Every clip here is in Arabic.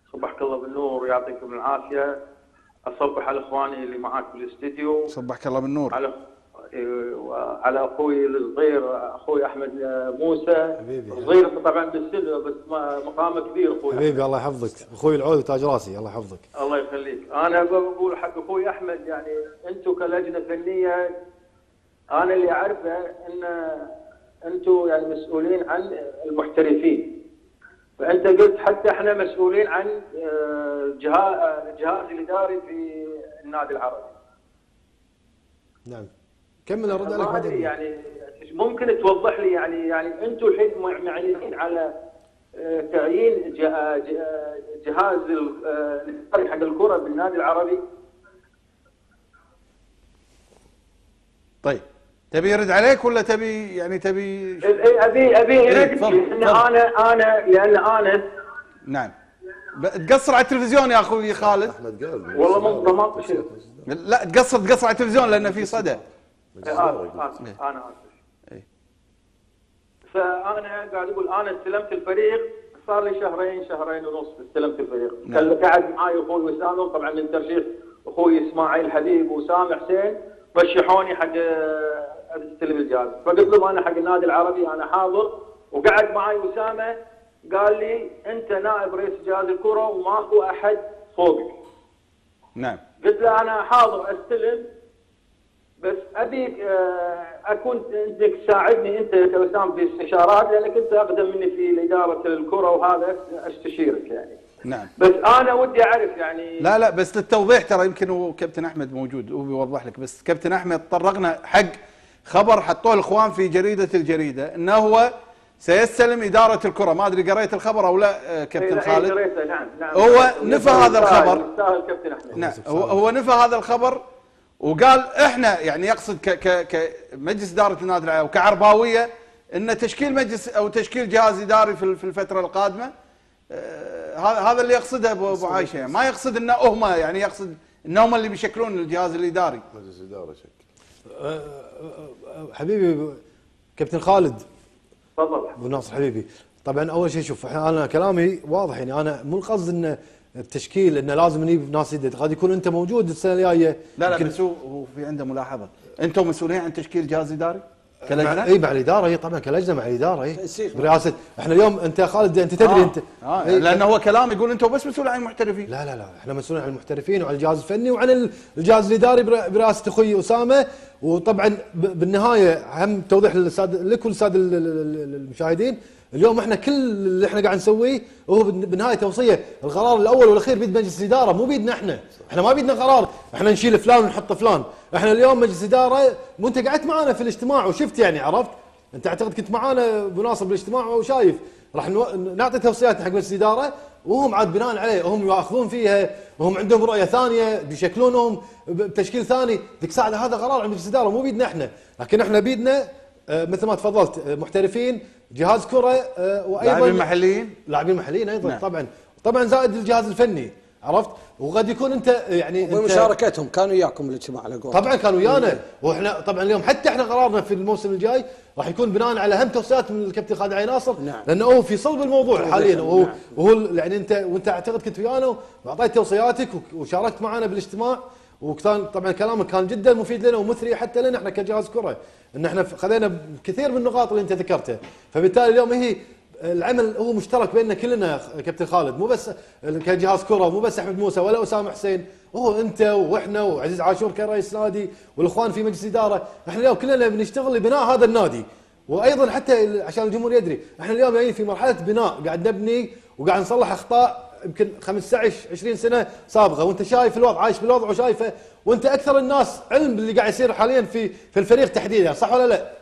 صبحك الله بالنور ويعطيكم العافيه. اصبح على اخواني اللي معاك بالاستديو. صبحك الله بالنور. على اخوي الصغير اخوي احمد موسى صغير طبعا بالسن بس مقامه كبير اخوي حبيبي. الله يحفظك اخوي العود وتاج راسي. الله يحفظك. الله يخليك. انا بقول حق اخوي احمد يعني انتم كلجنه فنيه انا اللي اعرفه ان انتم يعني مسؤولين عن المحترفين، فانت قلت حتى احنا مسؤولين عن الجهاز الاداري في النادي العربي. نعم كمل ارد عليك بعدين. يعني ممكن توضح لي يعني انتم الحين معينين على تعيين جهاز الاداري حق الكره بالنادي العربي؟ طيب تبي يرد عليك ولا تبي ابي يرد لان انا نعم تقصر على التلفزيون يا اخوي خالد. احمد قال والله ما قصرت. لا تقصر على التلفزيون لان في صدى. انا اسف. فانا قاعد اقول انا استلمت الفريق صار لي شهرين ونص استلمت الفريق. قعد معي اخوي وسام طبعا من ترشيح اخوي اسماعيل حبيب وسام حسين رشحوني حق استلم الجهاز، فقلت لهم انا حق النادي العربي انا حاضر، وقعد معي اسامه قال لي انت نائب رئيس جهاز الكره وماكو احد فوقك. نعم. قلت له انا حاضر استلم بس ابيك اكون انك تساعدني انت كوسام في استشارات لانك انت اقدم مني في اداره الكره وهذا استشيرك يعني. نعم. بس انا ودي اعرف يعني. لا بس للتوضيح ترى يمكن هو كابتن احمد موجود هو بيوضح لك، بس كابتن احمد طرقنا حق خبر حطوه الاخوان في الجريده انه هو سيستلم اداره الكره، ما ادري قريت الخبر او لا كابتن خالد؟ قريته نعم. هو نفى هذا الخبر. يستاهل كابتن احمد. نعم هو نفى هذا الخبر وقال احنا يعني يقصد كمجلس اداره النادي العربي وكعرباويه ان تشكيل مجلس او تشكيل جهاز اداري في الفتره القادمه هذا اللي يقصده ابو عايشه، يعني ما يقصد انه هم يعني يقصد انهم اللي بيشكلون الجهاز الاداري. مجلس اداره شكل. حبيبي كابتن خالد. تفضل ابو ناصر حبيبي. طبعا اول شيء شوف انا كلامي واضح، يعني انا مو القصد ان التشكيل انه لازم نجيب ناس جدد، قد يكون انت موجود السنه الجايه. لا بس هو في عنده ملاحظه، انتم مسؤولين عن تشكيل جهاز اداري كلجنه؟ اي مع الاداره، اي طبعا كلجنه مع الاداره، اي برئاسه. احنا اليوم انت خالد انت تدري انت لانه هو كلام يقول انتم بس مسؤولين عن المحترفين. لا احنا مسؤولين عن المحترفين وعن الجهاز الفني وعن الجهاز الاداري برئاسه اخوي اسامه. وطبعا بالنهايه هم توضيح لك وللساده المشاهدين، اليوم احنا كل اللي احنا قاعد نسويه هو بالنهايه توصيه، القرار الاول والاخير بيد مجلس الاداره مو بيدنا احنا ما بيدنا قرار احنا نشيل فلان ونحط فلان. احنا اليوم مجلس اداره، وانت قعدت معنا في الاجتماع وشفت يعني عرفت، انت اعتقد كنت معنا ابو ناصر بالاجتماع وشايف، راح نعطي توصيات حق مجلس الاداره وهم عاد بناء عليه هم ياخذون فيها وهم عندهم رؤيه ثانيه بيشكلونهم بتشكيل ثاني. ذيك ساعه هذا قرار عند مجلس الاداره مو بيدنا احنا، لكن احنا بيدنا مثل ما تفضلت محترفين، جهاز كره وايضا لاعبين محليين ايضا. نعم. طبعا زائد الجهاز الفني عرفت، وقد يكون انت يعني بمشاركتهم كانوا وياكم الاجتماع على قول. طبعا كانوا ويانا واحنا طبعا اليوم حتى احنا قرارنا في الموسم الجاي راح يكون بناء على اهم توصيات من الكابتن خالد علي ناصر. نعم. لانه هو في صلب الموضوع حاليا وهو يعني وانت اعتقد كنت ويانا واعطيت توصياتك وشاركت معنا بالاجتماع، وكان طبعا كلامك كان جدا مفيد لنا ومثري حتى لنا احنا كجهاز كره، ان احنا خذينا كثير من النقاط اللي انت ذكرتها. فبالتالي اليوم هي العمل هو مشترك بيننا كلنا كابتن خالد، مو بس كجهاز كره، مو بس احمد موسى ولا اسامه حسين، هو انت واحنا وعزيز عاشور كرئيس نادي والاخوان في مجلس الاداره. احنا اليوم كلنا بنشتغل لبناء هذا النادي، وايضا حتى عشان الجمهور يدري احنا اليوم جايين في مرحله بناء، قاعد نبني وقاعد نصلح اخطاء يمكن 15 20 سنه سابقه، وانت شايف الوضع، عايش بالوضع وشايفه، وانت اكثر الناس علم باللي قاعد يصير حاليا في الفريق تحديدا، صح ولا لا؟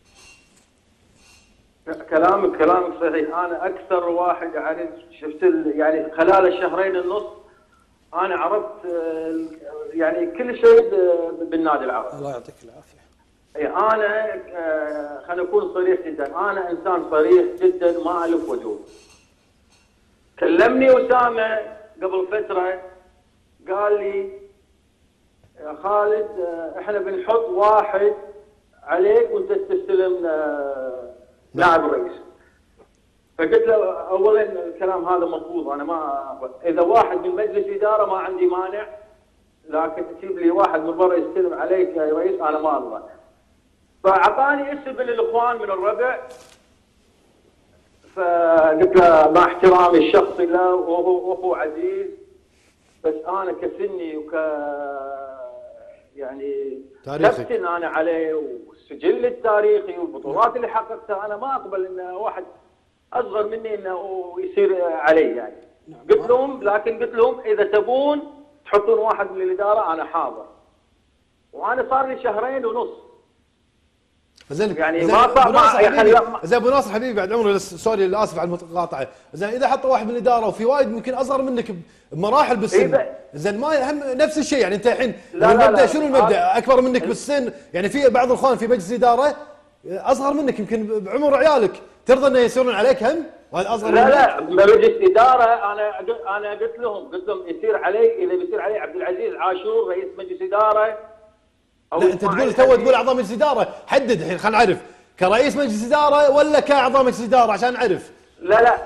كلامك صحيح. انا اكثر واحد اعرف، شفت يعني خلال الشهرين النص انا عرفت يعني كل شيء بالنادي العربي. الله يعطيك العافيه. انا خليني اكون صريح جدا، انا انسان صريح جدا ما الف وجوه. كلمني اسامه قبل فتره قال لي يا خالد احنا بنحط واحد عليك وانت تستلم نائب الرئيس. فقلت له اولا الكلام هذا مرفوض، انا ما اذا واحد من مجلس اداره ما عندي مانع، لكن تجيب لي واحد من برا يستلم عليك يا رئيس انا ما ارضى. فاعطاني اسم من الاخوان من الربع، فقلت له مع احترامي الشخصي له وهو اخو عزيز، بس انا كسني يعني كابتن انا عليه والسجل التاريخي والبطولات اللي حققتها، انا ما اقبل ان واحد اصغر مني انه يصير علي يعني. قلت لهم اذا تبون تحطون واحد من الاداره انا حاضر. وانا صار لي 2.5 شهر. زين يعني ما زين ابو ناصر حبيبي بعد عمري سوري اسف على المقاطعه، زين اذا حطوا واحد من الاداره وفي وايد ممكن اصغر منك بمراحل بالسن، زين ما هم نفس الشيء يعني انت الحين المبدا شنو المبدا؟ اكبر منك بالسن، يعني في بعض الاخوان في مجلس اداره اصغر منك يمكن بعمر عيالك، ترضى انه يصيرون عليك هم؟ وهذا اصغر منك؟ لا مجلس اداره انا قلت لهم يصير علي، اذا بيصير علي عبد العزيز عاشور رئيس مجلس اداره. لا انت تقول اعضاء مجلس اداره، حدد الحين خلينا نعرف كرئيس مجلس اداره ولا كاعضاء مجلس اداره عشان نعرف. لا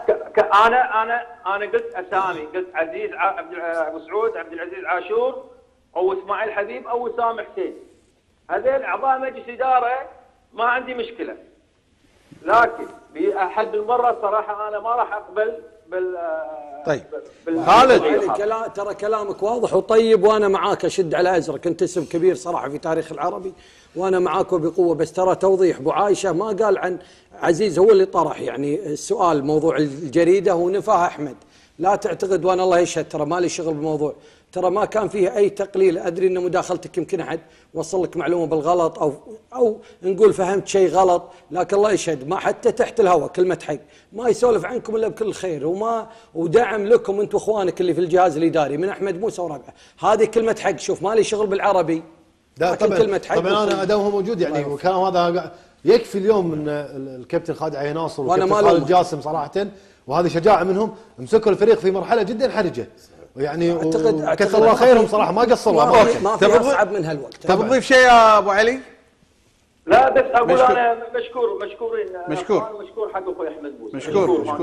انا قلت اسامي، قلت عزيز ابو سعود، عبد العزيز عاشور او اسماعيل حبيب او وسام حسين، هذين اعضاء مجلس اداره ما عندي مشكله، لكن بأحد المره صراحه انا ما راح اقبل طيب خالد ترى كلامك واضح وطيب وانا معاك اشد على ازرك، انت اسم كبير صراحه في تاريخ العربي وانا معاك وبقوه، بس ترى توضيح ابو عايشه ما قال عن عزيز، هو اللي طرح يعني السؤال موضوع الجريده ونفاها احمد، لا تعتقد وانا الله يشهد ترى مالي شغل بالموضوع، ترى ما كان فيه اي تقليل، ادري ان مداخلتك يمكن احد وصل لك معلومه بالغلط او نقول فهمت شيء غلط، لكن الله يشهد ما حتى تحت الهواء كلمه حق ما يسولف عنكم الا بكل خير ودعم لكم انتم اخوانك اللي في الجهاز الاداري من احمد موسى وربعه، هذه كلمه حق، شوف مالي شغل بالعربي. لا طبعا انا ادام هو موجود يعني والكلام هذا يكفي اليوم من الكابتن خالد عين ناصر والكابتن خالد جاسم صراحه، وهذه شجاعه منهم، مسكوا الفريق في مرحله جدا حرجه يعني، كثر الله خيرهم صراحه ما قصروا. ما في اصعب من هالوقت. تبي تضيف شيء يا ابو علي؟ لا بس اقول انا مشكور مشكور حق اخوي احمد موسى، مشكور